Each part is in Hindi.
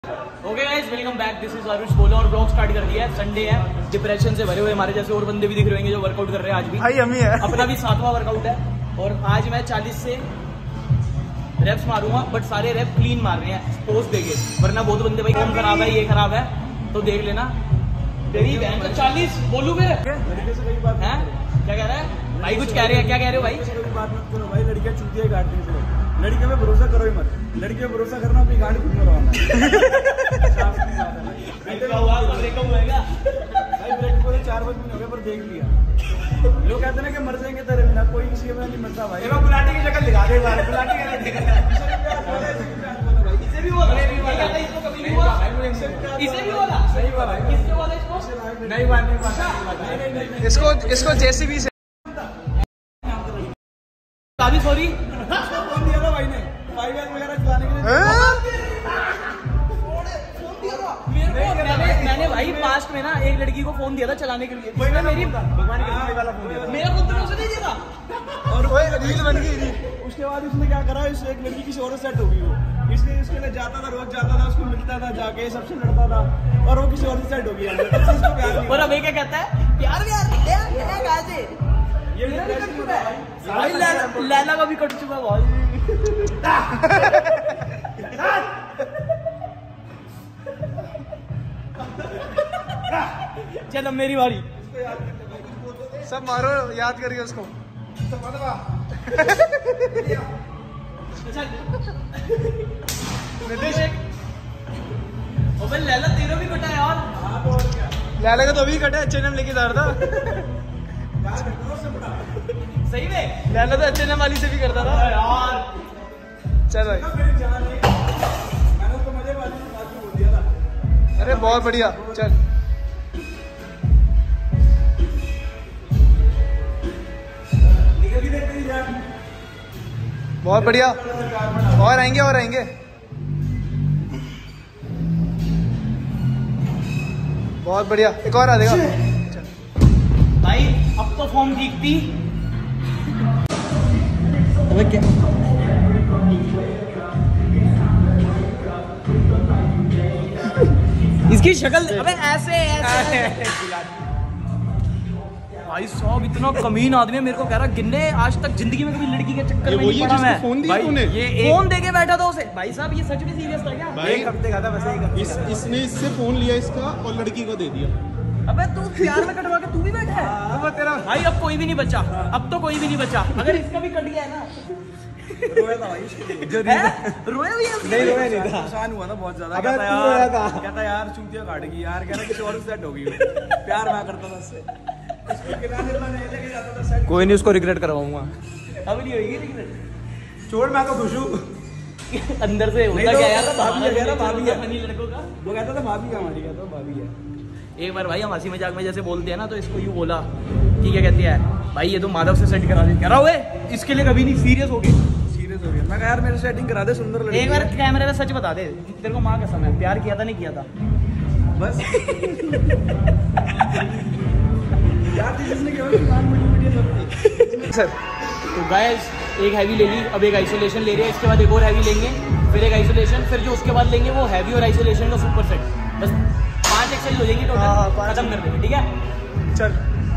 Okay guys, welcome back. This is Aarush बोलो और ब्लॉग स्टार्ट कर दिया है। संडे है, डिप्रेशन से भरे हुए हमारे जैसे और बंदे भी दिख रहे होंगे जो वर्कआउट कर रहे हैं। आज भी भाई हम ही है। अपना भी 7वां वर्कआउट है और आज मैं 40 से रेप्स मारूंगा, बट सारे रेप क्लीन मार रहे हैं पोज देके, वरना बहुत बंदे भाई कौन खराब है, ये खराब है, तो देख लेना। तेरी बहन को 40 बोलू फिर हैं? क्या कह रहा है भाई? कुछ कह रहे हैं? क्या कह रहे हो भाई? बात मत करो भाई, लड़कियां चूतिया काटती हैं। लड़कियों में भरोसा करो ही मत। लड़कियों में भरोसा करना अपनी गांड खुद में रवाना। ब्रेकअप होएगा भाई, ब्रेक को 4-5 महीने हो गए पर देख लिया। लोग कहते हैं ना कि मर जाएंगे तेरे बिना, कोई किसी के बिना नहीं मरता भाई। गुलाटी की शक्ल दिखा दे एक बार। गुलाटी का इसे भी बोला, इसको कभी नहीं हुआ, इसे भी बोला, सही बोला। किससे बोला इसको? नहीं बात इसको जेसीबी से काफी सॉरी फोन दिया था भाई ने 5S वगैरह चलाने के लिए। मैंने भाई पास्ट में ना एक लड़की को फोन दिया था चलाने के लिए। मेरी भगवान के सामने वाला फोन दिया था। मेरा फोन तो उसे नहीं दिया और रील बन गई। उसके बाद उसने क्या करा, इस एक लड़की किसी और सेट हो गई वो, इसलिए उसके लिए जाता था, रोज जाता था, उसको मिलता था, जाके सबसे लड़ता था और वो किसी और से सेट हो गई। और अब क्या कहता है? प्यार कहाँ से? ये भाई लैला का भी कट चुका भाई। चलो मेरी बारी। सब मारो, याद करिए उसको। लैला तेरा भी कटा है यार। लैला का तो अभी कटा, H&M लेके जा रहा था। सही में लैला तो H&M वाली से भी करता था यार। चल भाई, अरे बहुत बढ़िया। चल बहुत बढ़िया। और आएंगे और आएंगे। बहुत बढ़िया, एक और आ जाएगा भाई। अब तो फॉर्म ठीक थी। अबे क्या इसकी शक्ल? अबे ऐसे भाई साहब, इतना कमीन आदमी है। मेरे को कह रहा गिनने, आज तक जिंदगी में कभी लड़की के चक्कर में नहीं पड़ा मैं। फोन दिया तूने? ये फोन देके बैठा था उसे। भाई साहब ये सच में सीरियस था क्या? भाई, एक हफ्ते का था बस, एक हफ्ते का। इसने इससे फोन लिया इसका और लड़की को दे दिया। अबे तू प्यार में कटवा के तू भी बैठा है। अब तेरा भाई अब कोई भी नहीं बचा, अब तो कोई भी नहीं बचा। अगर इसका भी कट गया है ना। रोया था भाई उसके लिए। रोया भी है? नहीं रोया नहीं था, परेशान हुआ था बहुत ज्यादा। कहता यार चूतिया काट गई यार, कह रहा किसी और से सेट हो गई। प्यार मैं करता था उससे। कोई नहीं, उसको रिग्रेट करवाऊंगा। अब नहीं होगी रिग्रेट। छोड़, मैं तो खुश हूँ। अंदर से होता क्या यार? भाभी है, भाभी है। फनी लड़कों का वो कहता था भाभी है हमारी, कहता भाभी है। एक बार भाई हम हंसी मजाक में जैसे बोलते हैं ना, तो इसको यूँ बोला कि क्या कहती है भाई, ये तो माधव से सेट करा दे। कह रहा हुए इसके लिए कभी नहीं, सीरियस हो गए। सीरियस हो गया। मैं कहा यार मेरे सेटिंग करा दे, सुंदर लड़की। एक बार कैमरे में सच बता दे, तेरे को माँ कसम है, प्यार किया था नहीं किया था? बस यार जिसने केवल सर। तो गाइस एक हैवी ले ली, अब एक आइसोलेशन ले रहे हैं, इसके बाद एक और हैवी लेंगे, फिर एक आइसोलेशन, फिर जो उसके बाद लेंगे वो हैवी और आइसोलेशन का सुपर सेट। बस 5 एक्सरसाइज हो जाएगी टोटल, खत्म कर देंगे। ठीक है चल।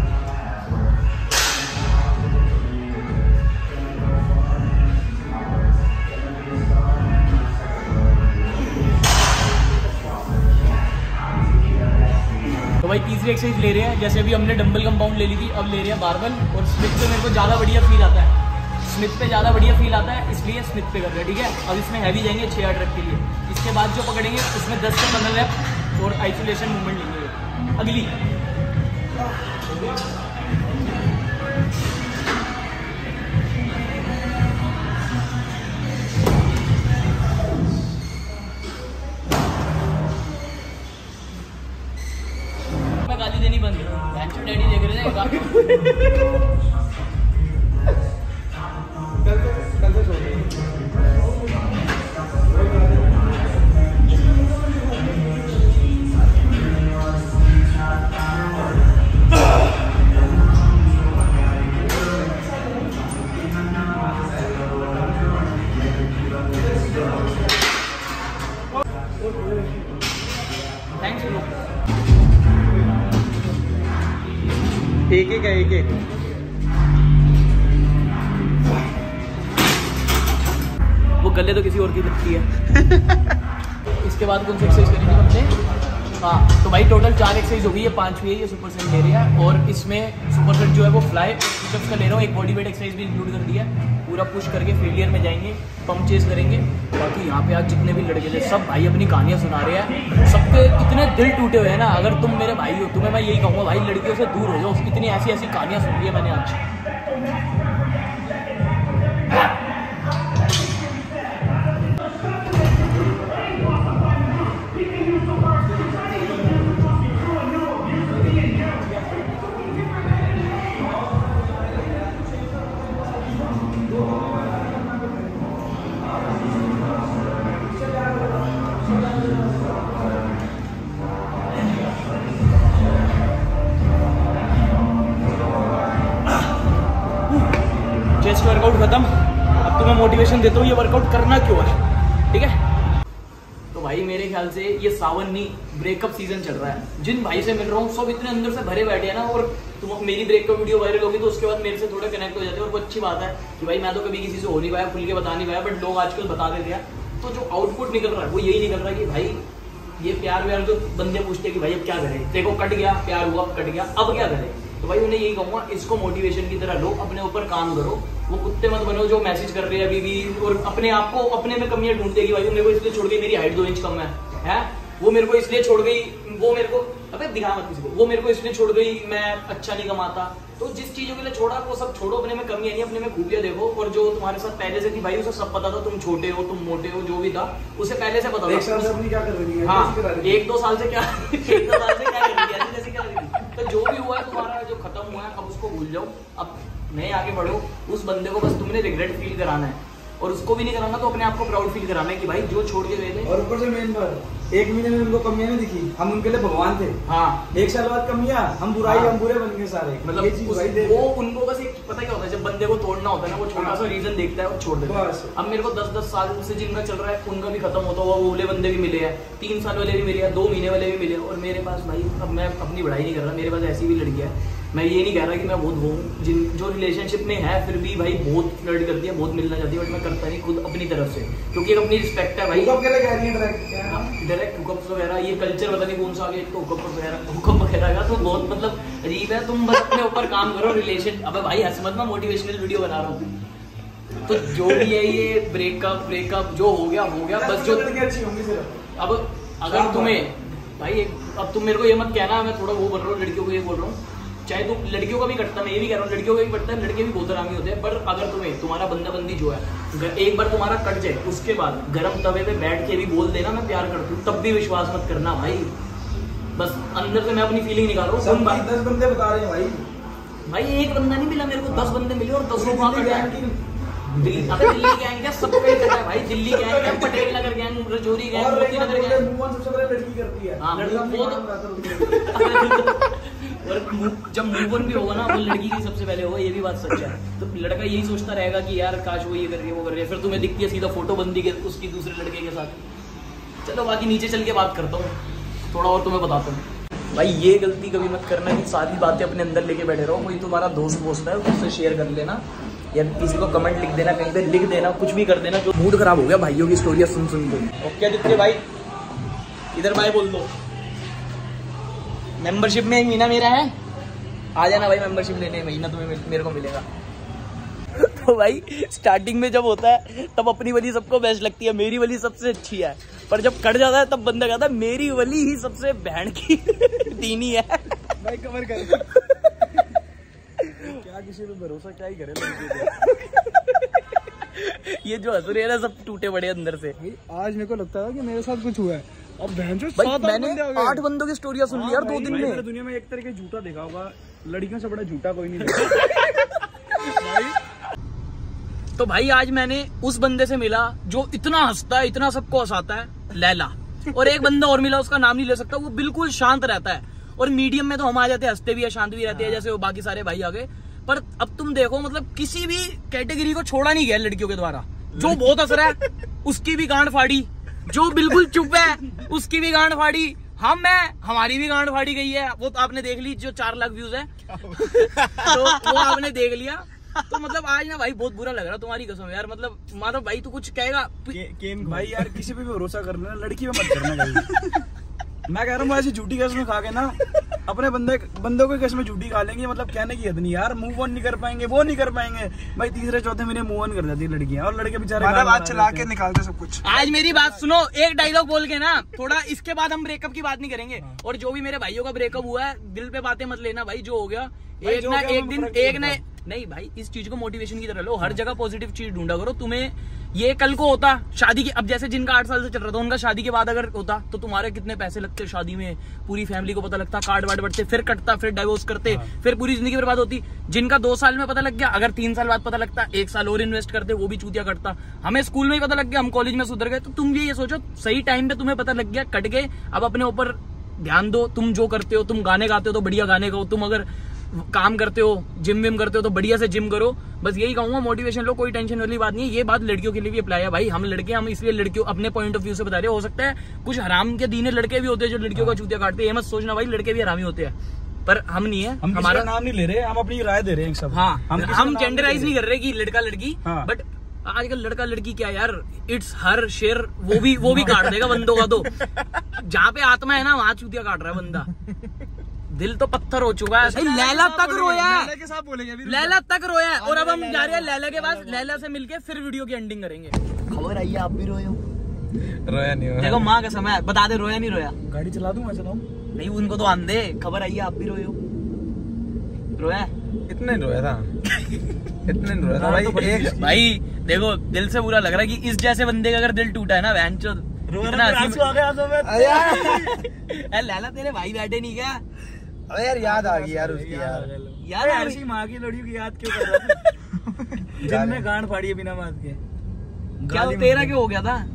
तो भाई तीसरी एक्सरसाइज ले रहे हैं। जैसे अभी हमने डंबल कंपाउंड ले ली थी, अब ले रहे हैं बारबल। और स्मिथ पे मेरे को ज़्यादा बढ़िया फील आता है, स्मिथ पे ज़्यादा बढ़िया फील आता है, इसलिए स्मिथ पे कर रहे हैं। ठीक है, अब इसमें हैवी जाएंगे 6-8 रैप के लिए। इसके बाद जो पकड़ेंगे उसमें 10 से 15 रैप और आइसोलेशन मूवमेंट लेंगे अगली। मैं गाली देनी बंद, डैडी देख रहे थे। कल से छोड़ दे। सुनो। एक एक है, एक एक। वो गले तो किसी और की लगती है। इसके बाद कौन सी एक्सरसाइज करेंगे हमने? हाँ, तो भाई टोटल 4 एक्सरसाइज होगी, ये 5वीं है, ये सुपर सेट ले रही है। और इसमें सुपर सेट जो है वो फ्लाई पुशअप्स का ले रहा हूँ, एक बॉडी वेट एक्सरसाइज भी इंक्लूड कर दिया है। पूरा पुश करके फेलियर में जाएंगे, पंप चेस करेंगे। बाकी यहाँ पे आज जितने भी लड़के थे सब भाई अपनी कहानियाँ सुना रहे हैं, सबके इतने दिल टूटे हुए हैं ना। अगर तुम मेरे भाई हो, तुम्हें मैं यही कहूँगा भाई लड़कियों से दूर हो जाओ, इतनी ऐसी ऐसी कहानियाँ सुन ली है मैंने आज। चेस्ट वर्कआउट खत्म। अब तुम्हें मोटिवेशन देता हूँ ये वर्कआउट करना क्यों है, ठीक है? तो भाई मेरे ख्याल से ये सावन नहीं ब्रेकअप सीजन चल रहा है। जिन भाई से मिल रहा हूँ सब इतने अंदर से भरे बैठे हैं ना, और तुम मेरी ब्रेकअप वीडियो वायरल होगी तो उसके बाद मेरे से थोड़ा कनेक्ट हो जाते हैं। और वो अच्छी बात है कि भाई मैं तो कभी किसी से हो नहीं पाया, खुल के बता नहीं पाया, बट लोग आजकल बता देते हैं। तो जो आउटपुट निकल रहा है वो यही निकल रहा है कि भाई ये प्यार व्यार जो बंदे पूछते हैं कि भाई अब क्या करें, देखो कट गया प्यार हुआ, कट गया, अब क्या करें? तो भाई उन्हें यही कहूँगा, इसको मोटिवेशन की तरह लो, अपने ऊपर काम करो, वो कुत्ते मत बनो जो मैसेज कर रहे हैं अभी भी और अपने आप को अपने में कमियां ढूंढते कि भाई वो मेरे को इसलिए छोड़ गई, मेरी हाइट 2 इंच कम है, वो मेरे को इसलिए छोड़ गई, वो मेरे को अबे दिखा मत किसी को, वो मेरे को इसलिए छोड़ गई, मैं अच्छा नहीं कमाता। तो जिस चीजों के लिए छोड़ा वो सब छोड़ो, अपने में कमियां नहीं, अपने में खूबियां देखो। और जो तुम्हारे साथ पहले से थी भाई उसे सब पता था, तुम छोटे हो, तुम मोटे हो, जो भी था उसे पहले से पता था। 1 साल से अपनी क्या कर रही है? हाँ, 1-2 साल से क्या 1-2 साल से क्या कर रही है, जैसे क्या कर रही थी। तो जो भी हुआ है तुम्हारा, जो खत्म हुआ है अब उसको भूल जाओ, अब नए आगे बढ़ो। उस बंदे को बस तुमने रिग्रेट फील कराना है, और उसको भी नहीं कराना तो अपने आप को प्राउड फील कराना है कि भाई जो छोड़ के गए थे। और ऊपर से मेन बात, 1 महीने में उनको कमियां नहीं दिखी, हम उनके लिए भगवान थे। हाँ, 1 साल बाद कमियां, हम बुराई, हम बुरे बन गए सारे। मतलब ये चीज भाई देख, वो उनको बस एक पता क्या होता है, जब बंदे को तोड़ना होता है ना, वो छोटा सा रीजन देखता है और छोड़ देता है। अब मेरे को 10-10 साल से जिनका चल रहा है उनका भी खत्म होता हुआ, वो बोले बंदे भी मिले हैं, 3 साल वाले भी मिले हैं, 2 महीने वाले भी मिले हैं। और मेरे पास भाई, अब मैं अपनी बढ़ाई नहीं कर रहा, मेरे पास ऐसी भी लड़कियां है, मैं ये नहीं कह रहा कि मैं बहुत वो हूँ, जिन जो रिलेशनशिप में है फिर भी भाई बहुत फ्लर्ट करती है, बहुत मिलना चाहती है, बट मैं करता नहीं खुद अपनी तरफ से, क्योंकि एक अपनी रिस्पेक्ट है भाई। डायरेक्ट हुकअप्स वगैरह ये कल्चर पता नहीं कौन सा आ गया, तो हुकअप वगैरह का तो बहुत मतलब अजीब है। तुम बस अपने ऊपर काम करो, रिलेशन। अब भाई हसमत में मोटिवेशनल वीडियो बना रहा हूँ, तो जो भी है ये ब्रेकअप जो हो गया बस। जो अब अगर तुम्हें भाई, अब तुम मेरे को ये मत कहना मैं थोड़ा वो बोल रहा हूँ, लड़कियों को ये बोल रहा हूँ, चाहे तुम लड़कियों का भी करता, मैं ये भी कह रहा हूँ लड़कियों का भी करता है, लड़के भी बहुत आरामी होते हैं। पर अगर तुम्हें तुम्हारा बंदी जो है एक बार तुम्हारा कट जाए, उसके बाद गर्म तवे पे बैठ के भी बोल देना मैं प्यार करती हूँ, तब भी विश्वास मत करना भाई। बस अंदर से मैं अपनी फीलिंग निकाल रहा हूँ। 10 बंदे बता रहे हैं भाई एक बंदा नहीं मिला मेरे को, 10 बंदे मिले और 10 लोग दिल्ली गैंग क्या सब कई जगह है भाई, दिल्ली गैंग है, Patel Nagar gang, Rajouri gang, Moti Nagar gang, सबसे पहले लड़की करती है। हाँ, और जब मूव ऑन भी होगा ना वो लड़की की सबसे पहले होगा, ये भी बात सच है। तो लड़का यही सोचता रहेगा कि यार काश वो ये कर रही है, वो कर रही है, फिर तुम्हें दिखती है सीधा फोटो बंदी के उसकी दूसरे लड़के के साथ। चलो बाकी नीचे चल के बात करता हूँ, थोड़ा और तुम्हें बताता हूँ। भाई ये गलती कभी मत करना कि सारी बातें अपने अंदर लेके बैठे रहो। कोई तुम्हारा दोस्त है उससे शेयर कर लेना, या किसी को कमेंट लिख देना, कहीं पे लिख देना, कुछ भी कर देना। जो मूड खराब हो गया भाइयों की स्टोरियाँ सुन के। ओके आदित्य भाई, इधर भाई बोल दो, मेंबरशिप में महीना मेरा है, आ जाना भाई मेंबरशिप लेने, महीना तुम्हें मेरे को मिलेगा। तो भाई स्टार्टिंग में जब होता है तब अपनी वाली सबको बेस्ट लगती है, मेरी वाली सबसे अच्छी है, पर जब कट जाता है तब बंदा कहता है मेरी वाली ही सबसे बहन की दीनी है। भाई कवर कर क्या किसी पे भरोसा क्या ही करे। ये जो हंस रहे हैं ना सब टूटे बड़े अंदर से। आज मेरे को लगता है कि मेरे साथ कुछ हुआ है, अब मैंने 8 बंदों की स्टोरियां सुन ली यार 2 दिन में। दुनिया में एक तरह का झूठा देखा होगा, लड़कियों से बड़ा झूठा कोई नहीं देखा। तो भाई आज मैंने उस बंदे से मिला जो इतना हंसता है, इतना सबको हंसाता है, लैला। और एक बंदा और मिला, उसका नाम नहीं ले सकता, वो बिल्कुल शांत रहता है। और मीडियम में तो हम आ जाते हैं, हंसते भी है, शांत भी रहते हैं, जैसे वो बाकी सारे भाई आ गए। पर अब तुम देखो, मतलब किसी भी कैटेगरी को छोड़ा नहीं गया लड़कियों के द्वारा। जो बहुत हंस रहा है उसकी भी गांड फाड़ी, जो बिल्कुल चुप है उसकी भी गांड फाड़ी, हमारी भी गांड फाड़ी गई है, वो तो आपने देख ली, जो 4 लाख व्यूज है तो वो आपने देख लिया। तो मतलब आज ना भाई बहुत बुरा लग रहा तुम्हारी कसम यार, मतलब माधव भाई तू कुछ कहेगा? भाई यार किसी पे भी भरोसा करना, लड़की पे मत करना भाई। मैं कह रहा हूँ ऐसी झूठी कसम खा के ना अपने बंदों की कसम झूठी खा लेंगे, मतलब कहने की हद नहीं यार। मूव ऑन नहीं कर पाएंगे, वो नहीं कर पाएंगे भाई। तीसरे चौथे महीने मूव ऑन कर जाती है लड़कियां, और लड़के बेचारे बात चला के निकालते सब कुछ। आज मेरी बात सुनो, एक डायलॉग बोल के ना थोड़ा, इसके बाद हम ब्रेकअप की बात नहीं करेंगे। और जो भी मेरे भाइयों का ब्रेकअप हुआ है, दिल पे बातें मत लेना भाई, जो हो गया एक ना एक दिन, एक ना नहीं भाई, इस चीज को मोटिवेशन की तरह लो। हर जगह पॉजिटिव चीज ढूंढा करो। तुम्हें ये कल को होता शादी के, अब जैसे जिनका 8 साल से चल रहा था उनका शादी के बाद अगर होता तो तुम्हारे कितने पैसे लगते शादी में, पूरी फैमिली को पता लगता, कार्ड वार्ड बढ़ते, फिर कटता, फिर डाइवोर्स करते, फिर पूरी जिंदगी बर्बाद होती। जिनका 2 साल में पता लग गया, अगर 3 साल बाद पता लगता, 1 साल और इन्वेस्ट करते, वो भी चूतिया कटता। हमें स्कूल में ही पता लग गया, हम कॉलेज में सुधर गए। तो तुम ये सोचो, सही टाइम पे तुम्हें पता लग गया, कट गए, अब अपने ऊपर ध्यान दो। तुम जो करते हो, तुम गाने गाते हो तो बढ़िया गाने गाओ, तुम अगर काम करते हो, जिम विम करते हो तो बढ़िया से जिम करो। बस यही कहूंगा, मोटिवेशन लो, कोई टेंशन वाली बात नहीं है। ये बात लड़कियों के लिए भी अप्लाई है भाई। हम लड़के, हम इसलिए लड़कियों अपने पॉइंट ऑफ व्यू से बता रहे हैं। हो सकता है कुछ हराम के दीने लड़के भी होते हैं जो लड़कियों का चूतिया काटते हैं, ये मत सोचना भाई लड़के भी हरामी होते हैं, पर हम नहीं है। हमारा नाम नहीं ले रहे, हम अपनी राय दे रहे हैं सब। हाँ, हम जेंडराइज नहीं कर रहे कि लड़का लड़की, बट आजकल लड़का लड़की क्या यार, इट्स हर शेर, वो भी काट देगा बंदों का। तो जहाँ पे आत्मा है ना, वहाँ चूतिया काट रहा है बंदा। दिल तो पत्थर हो चुका है। लैला तक रोया है, लैला तक रोया है। और अब हम जा रहे हैं लैला के पास, लैला से मिलके फिर वीडियो की एंडिंग करेंगे। खबर आई है आप भी रोए हो? रोया नहीं, देखो माँ का समय, बता दे रोया नहीं रोया? गाड़ी चला दूं, मैं चलाऊं? नहीं, उनको तो आंदे। खबर आई है आप भी रोए हो? रोया? इतने रोया था इतने रोया था भाई। भाई देखो, दिल से बुरा लग रहा है कि इस जैसे बंदे का अगर दिल टूटा है ना, बहनचोद, लैला तेरे भाई बैठे नहीं क्या? अरे यार याद आ गई यार उसकी, यार ऐसी माँ की लड़ियों की याद क्यों कर रहा था? जिनने गांड फाड़ी है बिना बात के। क्या तेरा क्यों हो गया था?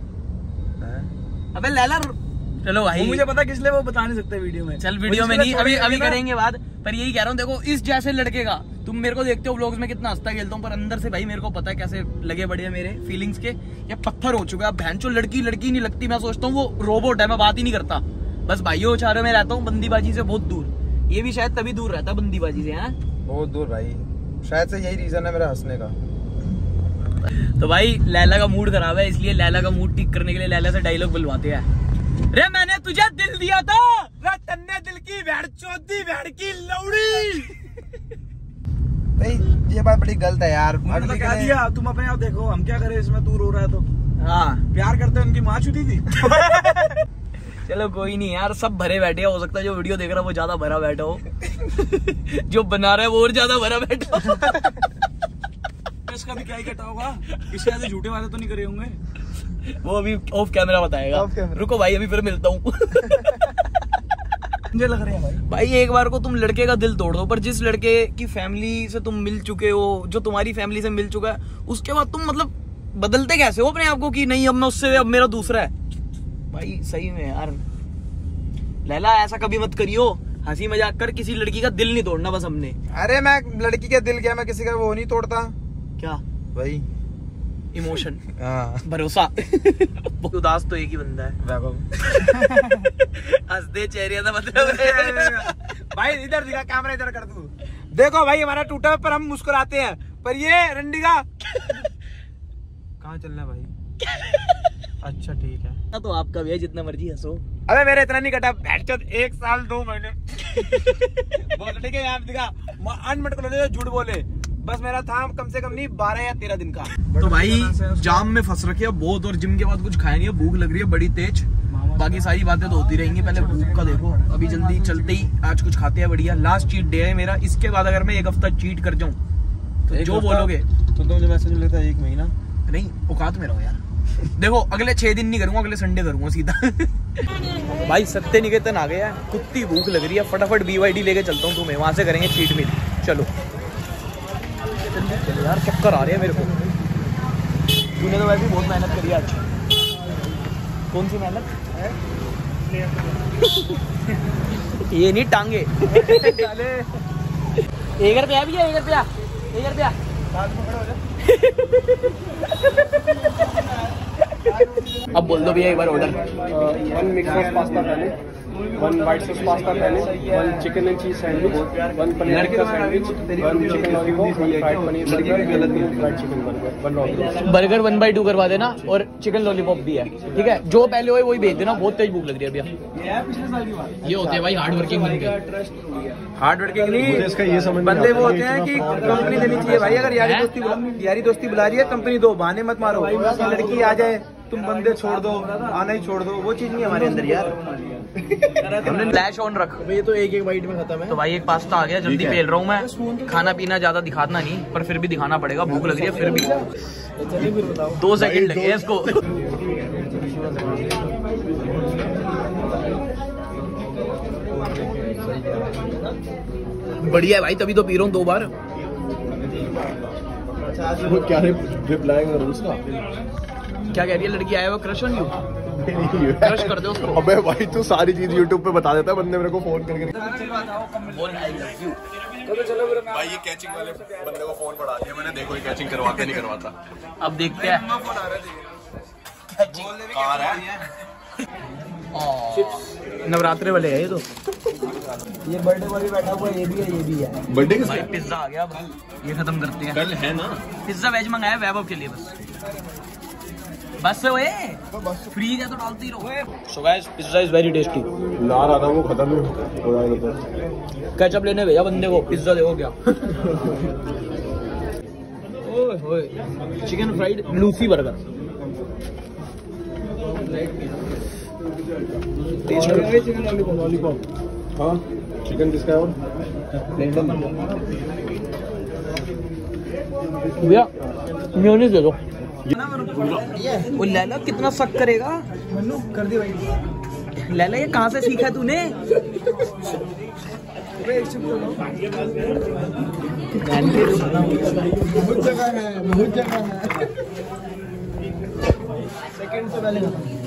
अबे लैला, चलो भाई, मुझे पता किस लिए, वो बता नहीं सकते वीडियो में। चल वीडियो में नहीं, अभी करेंगे बात। पर यही कह रहा हूँ, देखो इस जैसे लड़के का, तुम मेरे को देखते हो व्लॉग्स में कितना हंसता खेलता हूँ, पर अंदर से भाई मेरे को पता है कैसे लगे बड़े मेरे फीलिंग्स के। ये पत्थर हो चुका है। बहनचो लड़की लड़की नहीं लगती। मैं सोचता हूँ वो रोबोट है, मैं बात ही नहीं करता। बस भाइयों चारों में रहता हूँ, बंदीबाजी से बहुत दूर। ये भी शायद तभी दूर रहता है बंदीबाजी से, है बहुत दूर भाई। शायद से यही रीजन है मेरा हंसने का। तो भाई लैला का मूड खराब है, इसलिए लैला का मूड ठीक करने के लिए लैला से डायलॉग बुलवाते हैं। रे मैंने तुझे दिल दिया था, रे तन्ने दिल की भेड़ चौथी भेड़ की लौड़ी। भाई ये बात बड़ी गलत है यार। तो क्या दिया, तुम अपने आप देखो, हम क्या करें इसमें? तू रो रहा है तो हाँ, प्यार करते हैं, उनकी माँ छुटी थी। चलो कोई नहीं यार, सब भरे बैठे। हो सकता है जो वीडियो देख रहा है वो ज्यादा भरा बैठा हो, जो बना रहा है वो और ज्यादा भरा बैठा हो। इसका भी क्या ही कटा होगा, इससे ज्यादा झूठे वाले तो नहीं करे होंगे। वो अभी ऑफ कैमरा बताएगा। रुको भाई, अभी फिर मिलता हूँ। मुझे लग रहा है भाई एक बार को तुम लड़के का दिल तोड़ दो, पर जिस लड़के की फैमिली से तुम मिल चुके हो, जो तुम्हारी फैमिली से मिल चुका है, उसके बाद तुम मतलब बदलते कैसे हो अपने आप को कि नहीं अब मैं उससे, अब मेरा दूसरा है? भाई सही में यार लैला ऐसा कभी मत करियो। हंसी मजाक कर, किसी लड़की का दिल नहीं तोड़ना बस हमने। अरे मैं लड़की का दिल क्या, मैं किसी का वो नहीं तोड़ता। क्या भाई? इमोशन, हाँ, भरोसा। उदास तो एक ही बंदा है, वैभव। हंसदे चेहरे का मतलब भाई इधर दिखा, कैमरा इधर कर तू। देखो भाई हमारा टूटा पर हम मुस्कुराते हैं, पर ये रंडीगा कहाँ चलना भाई? अच्छा ठीक है, तो आपका भी है, जितना मर्जी हंसो। अबे मेरे इतना नहीं कटा, 1 साल 2 महीने। बोल ठीक है, यहाँ दिखा अनमट को झूठ बोले। बस मेरा था कम से कम नहीं 12 या 13 दिन का। तो भाई जाम में फंस रखे हैं बहुत, और जिम के बाद कुछ खाया नहीं है, भूख लग रही है बड़ी तेज। बाकी सारी बातें तो होती रहेंगी, पहले भूख का देखो। अभी जल्दी चलते ही आज कुछ खाते हैं बढ़िया। लास्ट चीट डे है मेरा, इसके बाद अगर मैं 1 हफ्ता चीट कर जाऊं तो जो बोलोगे। तो मुझे मैसेज मिलता है 1 महीना नहीं, औकात में रहो यार। देखो अगले 6 दिन नहीं करूंगा, अगले संडे करूंगा सीधा। भाई सत्य निकेतन आ गया है, कुत्ती भूख लग रही है, फटाफट BYD लेके चलता हूँ तुम्हें, वहां से करेंगे चीट मील। चलो चलो यार, चक्कर आ रहे हैं मेरे को। तूने तो वैसे बहुत मेहनत करी आज। कौन सी मेहनत? ये नहीं टांगे। 1 रुपया भी है, 1 रुपया, 1 रुपया। अब बोल दो भैया एक बार ऑर्डर। 1 मिक्स सॉस पास्ता पहले, 1 व्हाइट सॉस पास्ता पहले, 1 chicken and cheese sandwich, 1 paneer tikka sandwich, 1 chicken lollipop, 1 fried paneer burger, 1 fried chicken burger, 1 lollipop. Burger 1/2 करवा देना और चिकन लॉलीपॉप भी है, ठीक है? जो पहले होए वही भेज देना, बहुत तेज भूख लग रही है भैया। ये होते हैं भाई हार्ड वर्किंग बंदे। हार्ड वर्किंग नहीं, इसका ये समझ बंदे वो होते हैं कि कंपनी देनी चाहिए भाई। अगर यारी दोस्ती बुला रही है कंपनी दो, बहाने मत मारो। लड़की आ जाए तुम बंदे छोड़ दो, आना ही छोड़ दो, वो चीज नहीं हमारे अंदर यार। हमने फ्लैश ऑन रख। ये तो एक बाइट में खत्म है। तो भाई एक पास्ता आ गया, जल्दी पेल रहा हूँ मैं। खाना पीना ज्यादा दिखाना नहीं, पर फिर भी दिखाना पड़ेगा, भूख लग रही है फिर भी। चलिए फिर बताओ। 2 सेकंड लगे इसको। बढ़िया है भाई, तभी तो पी रहा हूँ 2 बार। क्या रिप्लाई करूं उसका? क्या कह रही है लड़की? आया वो क्रश ऑन यू? क्रश कर दो उसको। अबे भाई तू सारी चीज YouTube पे बता देता है, बंदे मेरे को फोन करके। भाई ये कैचिंग वाले बंदे को फोन पड़ा दिया मैंने, देखो ये कैचिंग करवाता नहीं करवाता। अब देखते हैं। कार है नवरात्रे वाले है ये तो। ये बर्थडे वाली बैठा हुआ, ये भी है, ये भी है। बर्थडे भाई पिज्जा आ गया, अब ये खत्म करते हैं। कल है ना पिज्जा वेज मंगाया वैभव के लिए बस ओए, फ्रीज है तो डालते ही रहो। So guys pizza is very tasty. ला रहा था वो खत्म हो रहा था। केचप लेने भेजा बंदे को, पिज्जा देखो क्या। ओए होए, चिकन फ्राइड लूसी बर्गर। Chicken lollipop. हाँ चिकन किसका है? और भैया मेयोनीज दे दो। वो लैला कितना सक करेगा। मन्नू कर दी भाई। लैला ये कहाँ से सीखा है तूने? बहुत जगह है। सेकंड से पहले